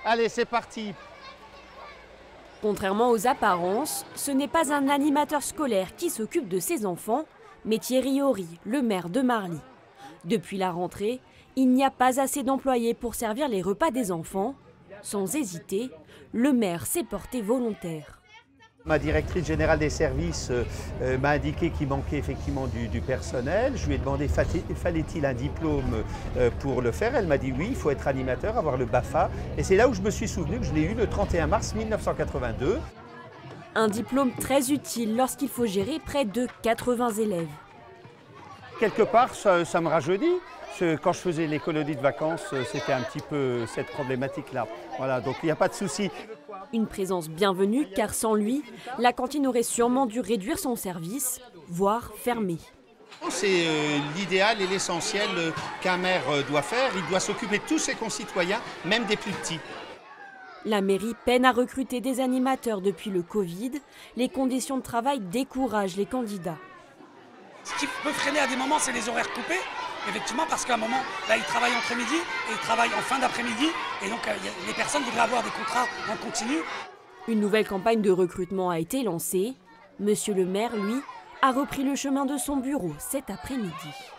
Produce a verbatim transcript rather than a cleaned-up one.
Allez, c'est parti. Contrairement aux apparences, ce n'est pas un animateur scolaire qui s'occupe de ses enfants, mais Thierry Horry, le maire de Marly. Depuis la rentrée, il n'y a pas assez d'employés pour servir les repas des enfants. Sans hésiter, le maire s'est porté volontaire. Ma directrice générale des services euh, m'a indiqué qu'il manquait effectivement du, du personnel. Je lui ai demandé fallait-il un diplôme euh, pour le faire. Elle m'a dit oui, il faut être animateur, avoir le BAFA. Et c'est là où je me suis souvenu que je l'ai eu le trente et un mars mille neuf cent quatre-vingt-deux. Un diplôme très utile lorsqu'il faut gérer près de quatre-vingts élèves. Quelque part, ça, ça me rajeunit. Quand je faisais les colonies de vacances, c'était un petit peu cette problématique-là. Voilà, donc il n'y a pas de souci. Une présence bienvenue, car sans lui, la cantine aurait sûrement dû réduire son service, voire fermer. C'est euh, l'idéal et l'essentiel euh, qu'un maire euh, doit faire. Il doit s'occuper de tous ses concitoyens, même des plus petits. La mairie peine à recruter des animateurs depuis le Covid. Les conditions de travail découragent les candidats. Ce qui peut freiner à des moments, c'est les horaires coupés. Effectivement, parce qu'à un moment, là, ils travaillent entre midi et ils travaillent en fin d'après-midi. Et donc, euh, les personnes voudraient avoir des contrats en continu. Une nouvelle campagne de recrutement a été lancée. Monsieur le maire, lui, a repris le chemin de son bureau cet après-midi.